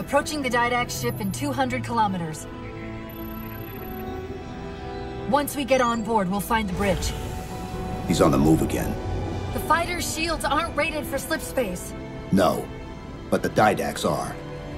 Approaching the Didax ship in 200 kilometers. Once we get on board, we'll find the bridge. He's on the move again. The fighter's shields aren't rated for slip space. No, but the Didax are.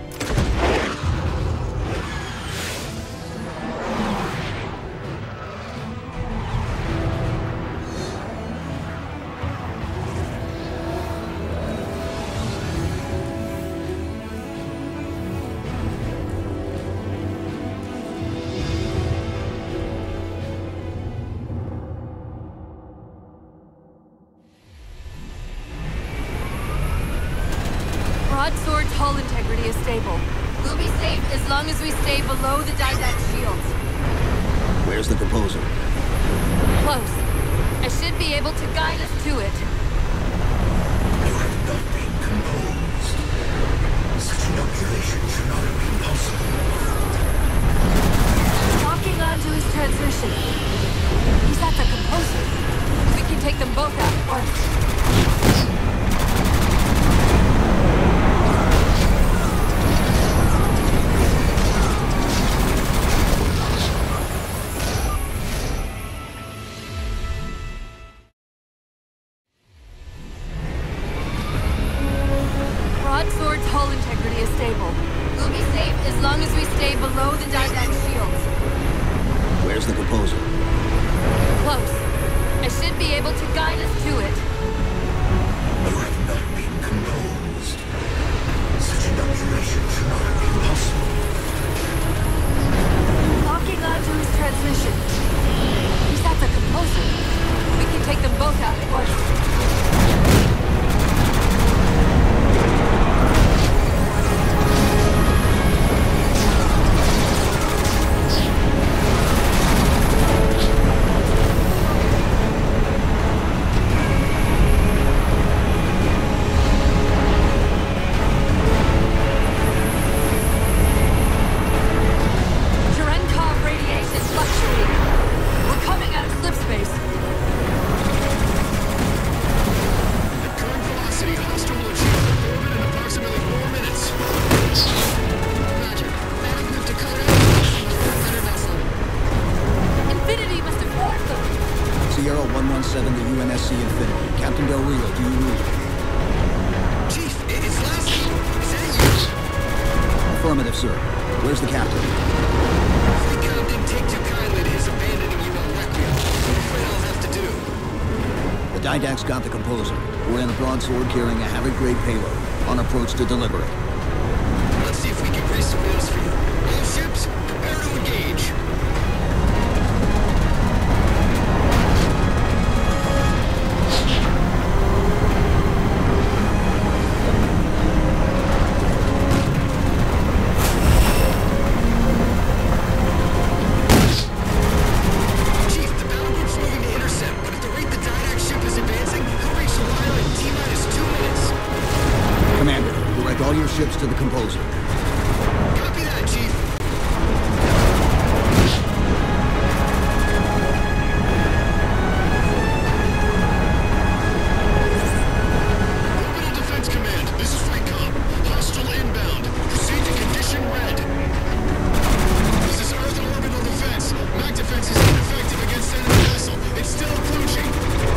Broadsword's hull integrity is stable. We'll be safe as long as we stay below the Didax shields. Where's the composer? Close. I should be able to guide us to it. You have not been composed. Such inoculation should not have been possible. Locking onto his transmission. He's at the composer. We can take them both out at once. Broadsword's hull integrity is stable. We'll be safe as long as we stay below the Didax shields. Where's the composer? Close. I should be able to guide us to it. You have not been composed. Such inoculation should not have been possible. Locking onto his transmission. He's at the composer. We can take them both out at once. Sierra 117 to UNSC Infinity. Captain Del Rio, do you read? Chief, it's Lassie. Is that you? Affirmative, sir. Where's the captain? The captain take too kindly to his abandoning you on Requiem. I'm afraid I'll have to do. The Didax got the composer. We're in a broadsword carrying a Havoc-grade payload. On approach to deliver it. Let's see if we can grease some wheels for you. All ships, prepare to engage. All your ships to the composer. Copy that, Chief. Orbital Defense Command, this is Recon. Hostile inbound. Proceed to condition red. This is Earth Orbital Defense. MAC defense is ineffective against enemy vessel. It's still approaching.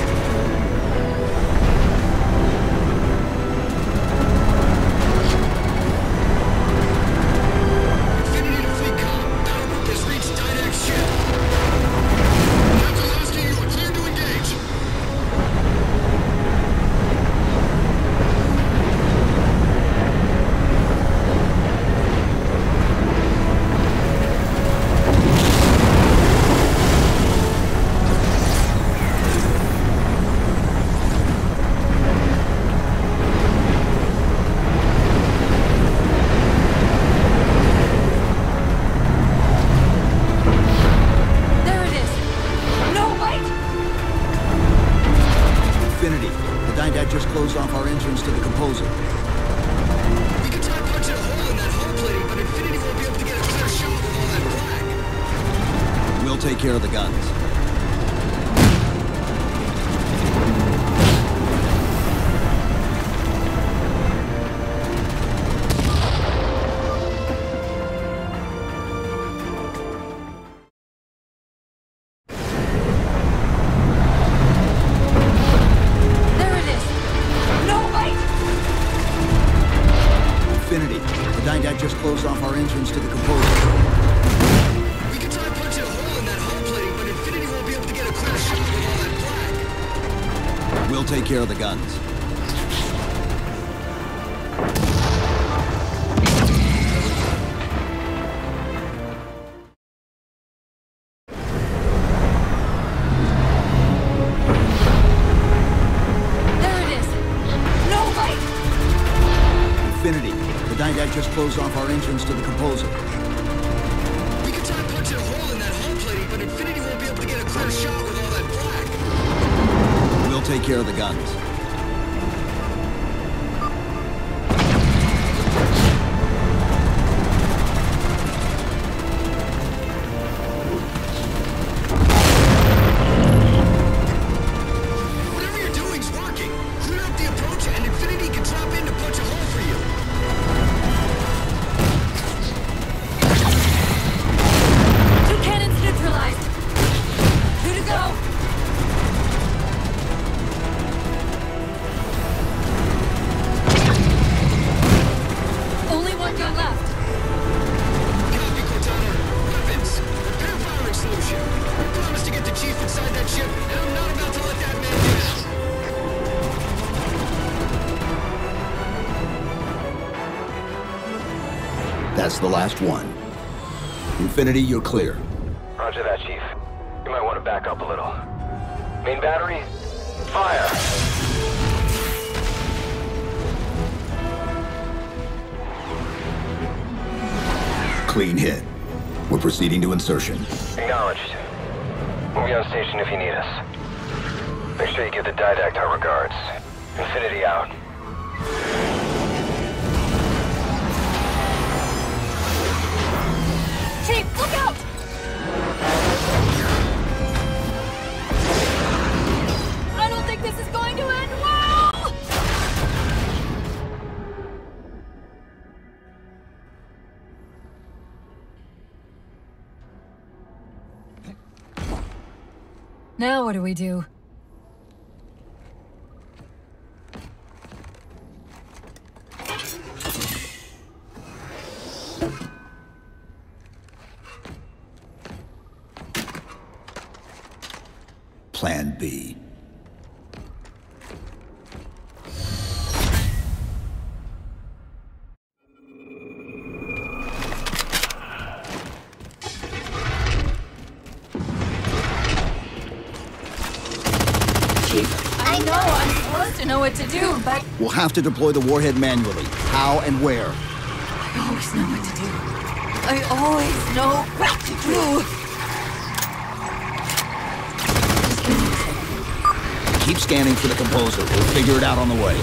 Just closed off our entrance to the composer. We can try punching a hole in that hull plating, but Infinity won't be able to get a clear shot with all that black. We'll take care of the guns. take care of the guns. There it is! No light! Infinity, the Didact just closed off our entrance to the composer. We can try punching a hole in that hull plating, but Infinity won't be able to get a clear shot with all that black. We'll take care of the guns. Whatever you're doing's working. Clear up the approach, and Infinity can drop in to punch a hole for you. Two cannons neutralized! Two to go! Only one gun left! Copy, Cortana. Weapons. Prepare firing solution. We promised to get the Chief inside that ship, and I'm not about to let that man down. That's the last one. Infinity, you're clear. Roger that, Chief. You might want to back up a little. Main battery, fire! Clean hit. We're proceeding to insertion. Acknowledged. We'll be on station if you need us. Make sure you give the Didact our regards. Infinity out. Chief, look out! I don't think this is going to end well! Now what do we do? Plan B. I know I'm supposed to know what to do, but We'll have to deploy the warhead manually. How and where? I always know what to do. I always know what to do. Just give me a second. Keep scanning for the composer. We'll figure it out on the way.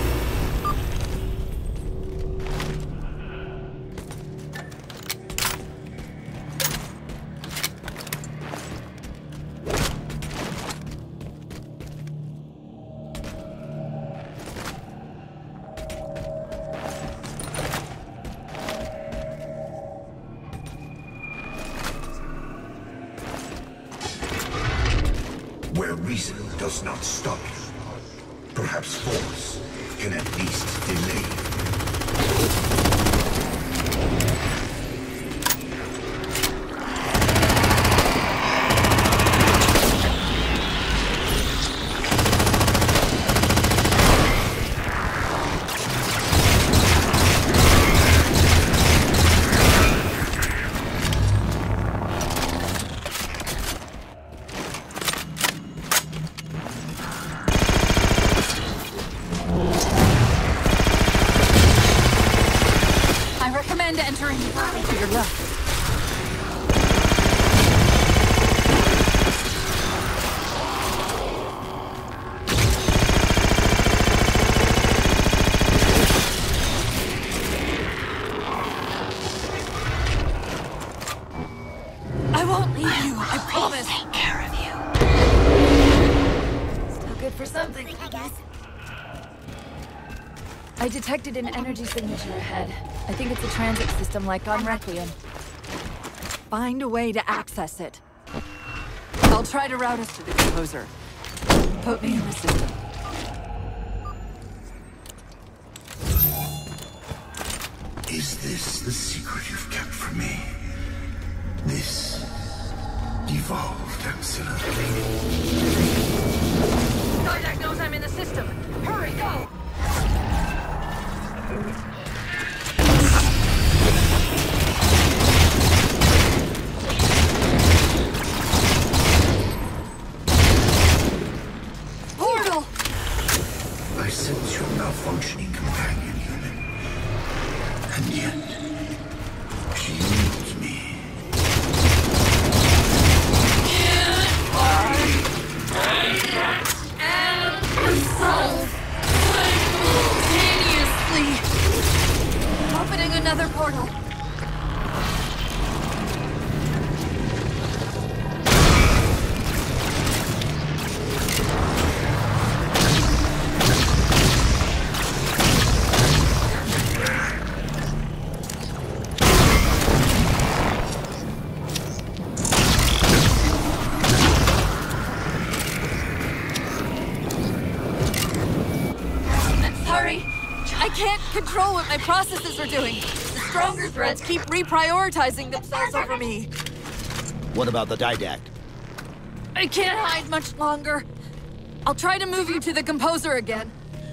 Where reason does not stop you, perhaps force can at least delay. I recommend entering to your left. I won't leave you, I promise. I'll take care of you. Still good for something, I guess. I detected an energy signature ahead. I think it's a transit system like on Requiem. Find a way to access it. I'll try to route us to the composer. Put me in the system. Is this the secret you've kept from me? This evolved axilla. Didac knows I'm in the system. Hurry, go! Portal! I sense your malfunctioning companion, human. And yet, she needs me. Simultaneously opening another portal. Hurry! I can't control what my processes are doing. The stronger threads keep reprioritizing themselves over me. What about the Didact? I can't hide much longer. I'll try to move you to the composer again.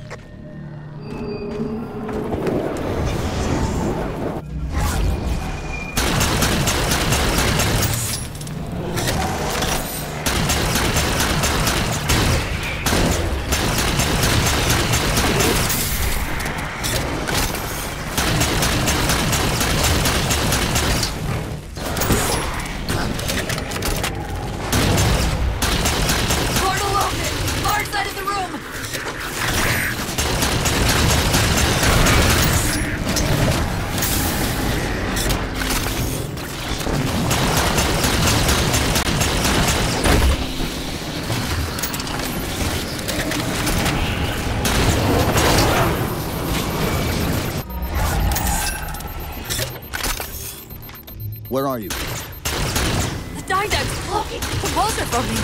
Portal open! Far side of the room! Where are you? The Didact's blocking the composer from me.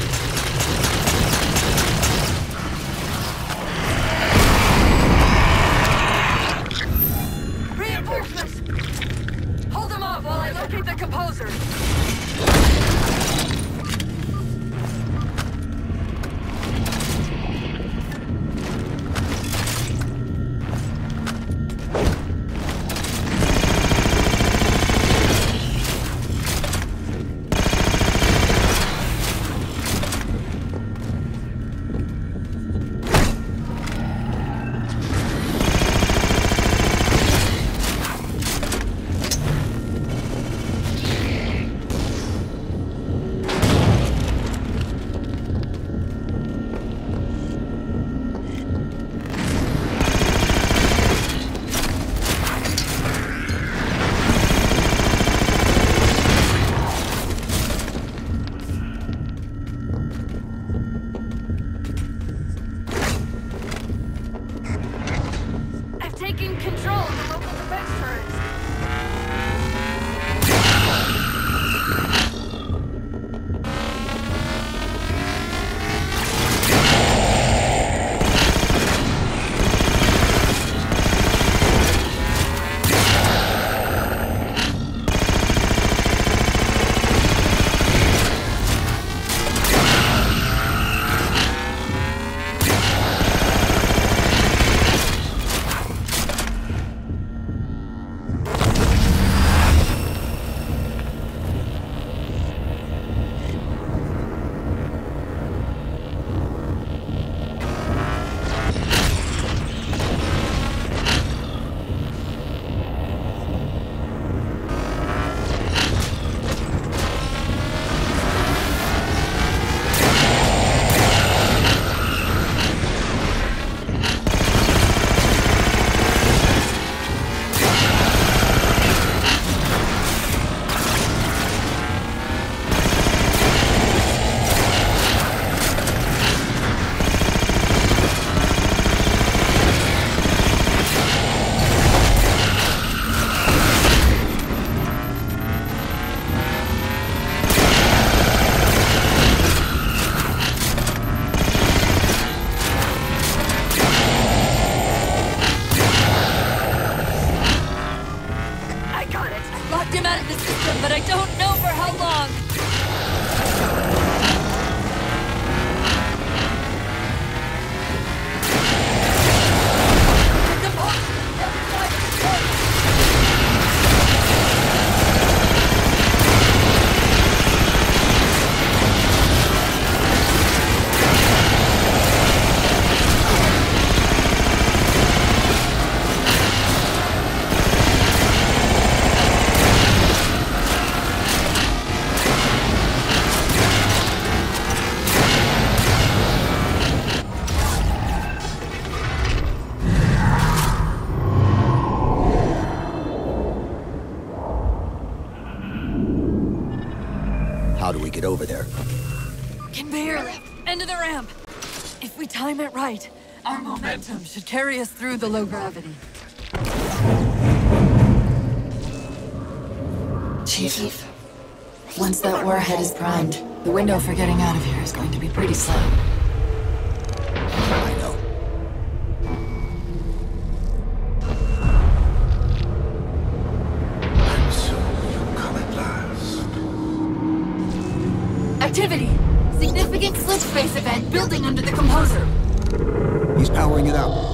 Reinforcements! Hold them off while I locate the composer. I've taken control of the local defense turrets. get over there. Can barely. End of the ramp. If we time it right, our momentum should carry us through the low gravity. Chief, once that warhead is primed, the window for getting out of here is going to be pretty slim. I know. And so you come at last. Activity! Significant slip space event building under the composer. He's powering it up.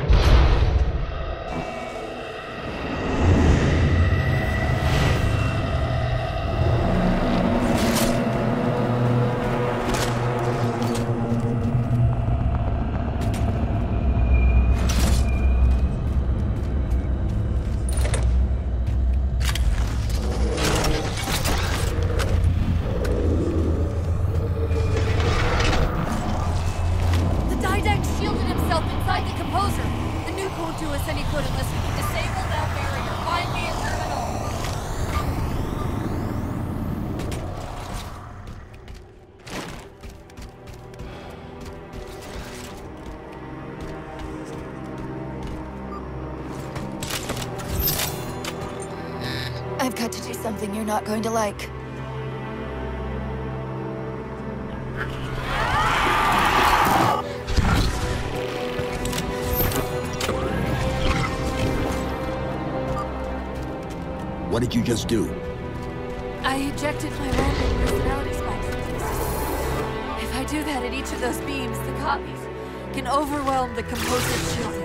I've got to do something you're not going to like. What did you just do? I ejected my random personality spikes. If I do that at each of those beams, the copies can overwhelm the composer's shielding.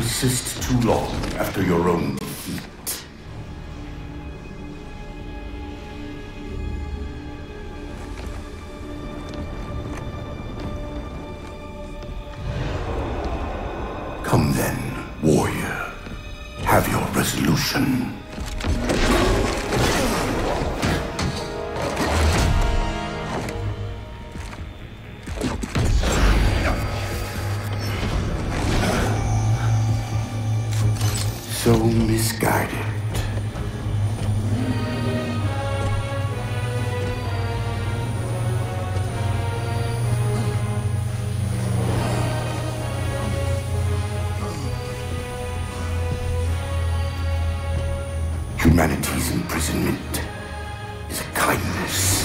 persist too long after your own defeat. Come then, warrior. Have your resolution. So misguided. Humanity's imprisonment is a kindness.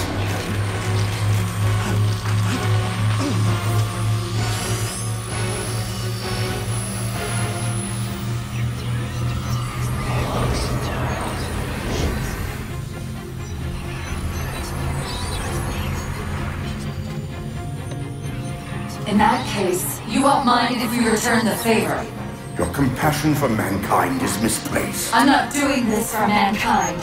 In that case, you won't mind it if we return the favor. Your compassion for mankind is misplaced. I'm not doing this for mankind.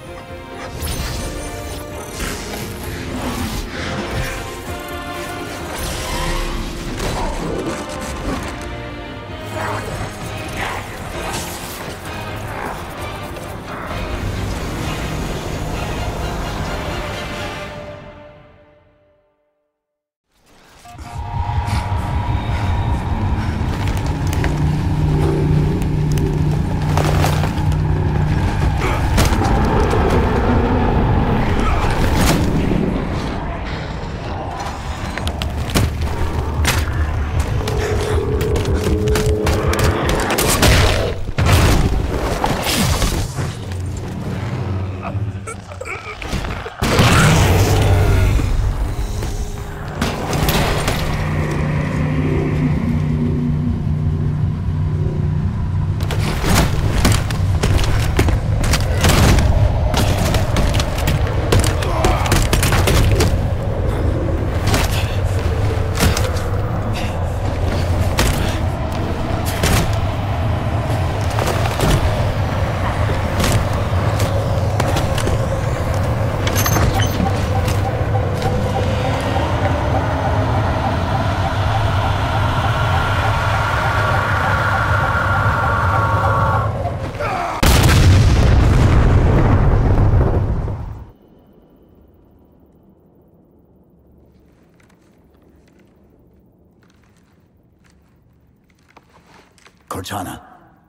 Cortana.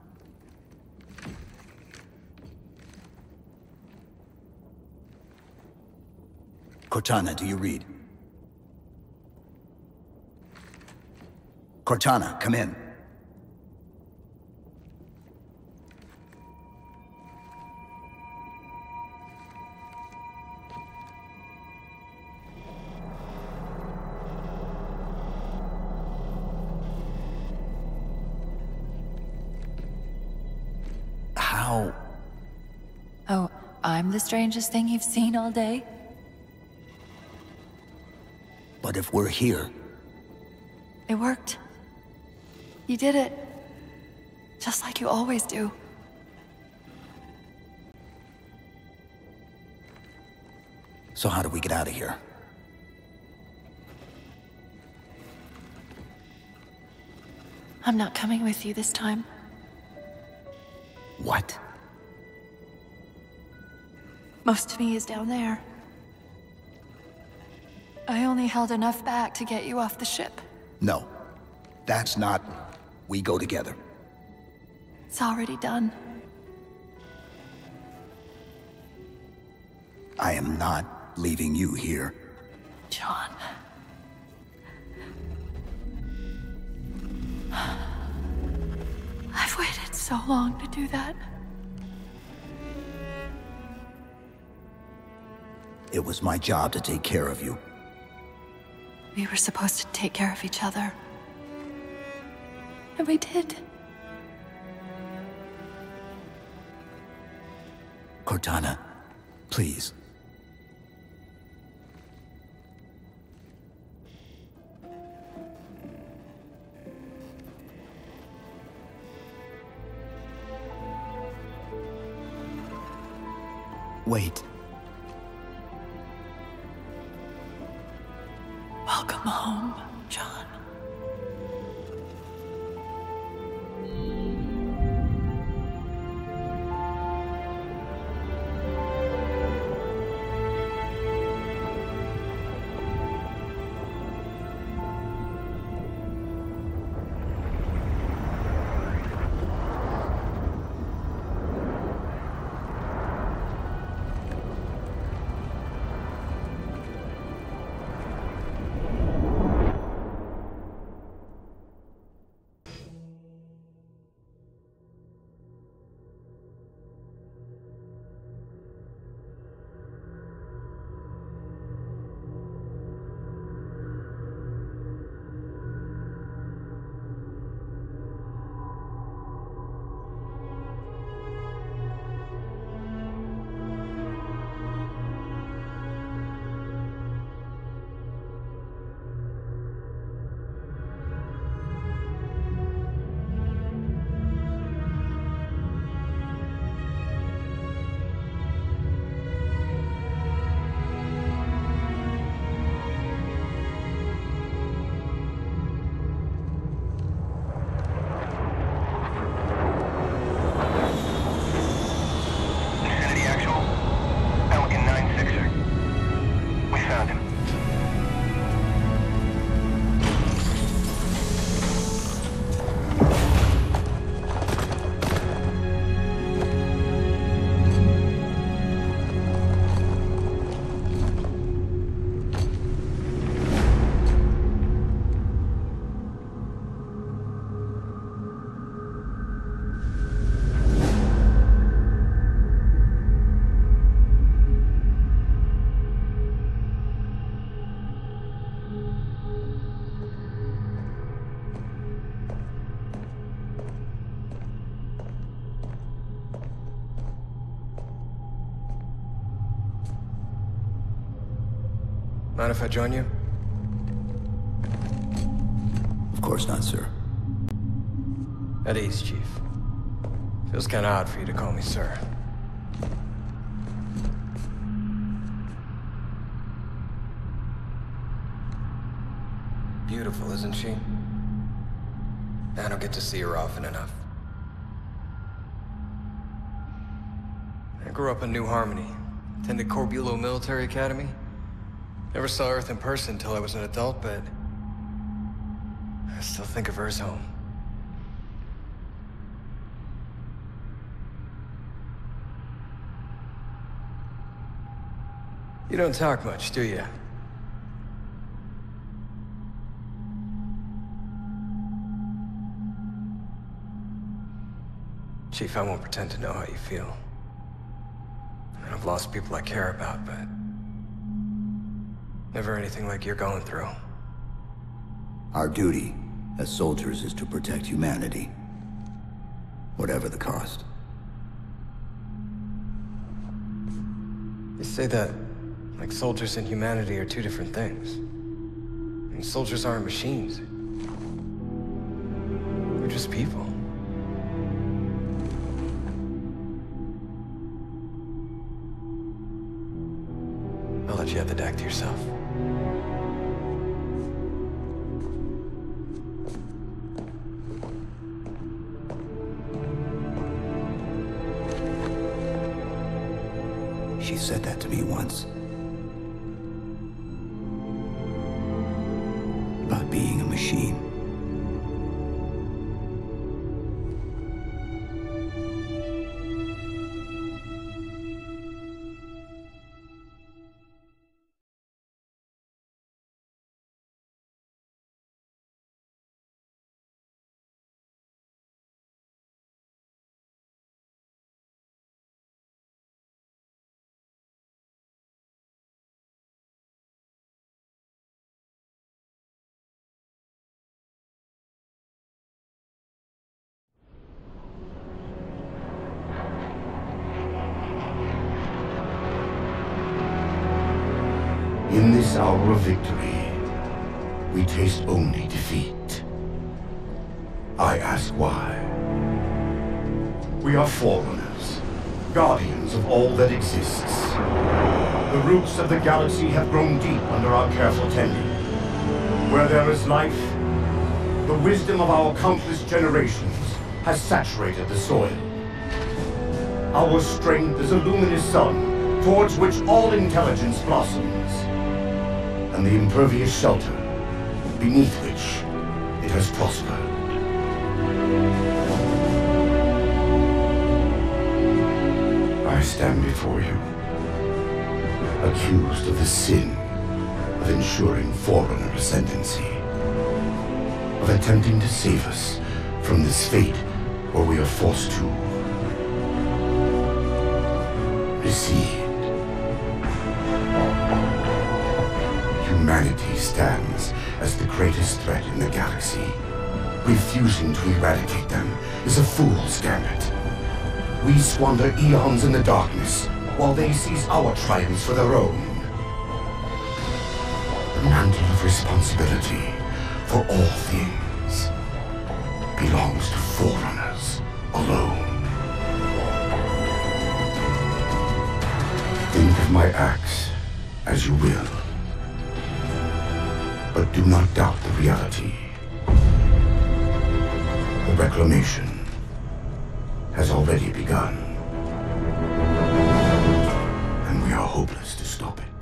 Cortana, do you read? Cortana, come in. How? Oh, I'm the strangest thing you've seen all day? But if we're here... It worked. You did it. Just like you always do. So how do we get out of here? I'm not coming with you this time. What? Most of me is down there. I only held enough back to get you off the ship. No. That's not... We go together. It's already done. I am not leaving you here. John. I've waited so long to do that. It was my job to take care of you. We were supposed to take care of each other. And we did. Cortana, please. Wait. Welcome home, John. Mind if I join you? Of course not, sir. At ease, Chief. Feels kinda odd for you to call me sir. Beautiful, isn't she? I don't get to see her often enough. I grew up in New Harmony. Attended Corbulo Military Academy. Never saw Earth in person until I was an adult, but I still think of her as home. You don't talk much, do you? Chief, I won't pretend to know how you feel. I've lost people I care about, but never anything like you're going through. Our duty as soldiers is to protect humanity, whatever the cost. You say that like soldiers and humanity are two different things. I mean, soldiers aren't machines. They're just people. I'll let you have the deck to yourself. She said that to me once. About being a machine. In this hour of victory, we taste only defeat. I ask why. We are foreigners, guardians of all that exists. The roots of the galaxy have grown deep under our careful tending. Where there is life, the wisdom of our countless generations has saturated the soil. Our strength is a luminous sun towards which all intelligence blossoms, and the impervious shelter beneath which it has prospered. I stand before you, accused of the sin of ensuring Forerunner ascendancy, of attempting to save us from this fate where we are forced to recede. Humanity stands as the greatest threat in the galaxy. Refusing to eradicate them is a fool's gambit. We squander eons in the darkness, while they seize our triumphs for their own. The mantle of responsibility for all things belongs to Forerunners alone. Think of my acts as you will, but do not doubt the reality. The reclamation has already begun, and we are hopeless to stop it.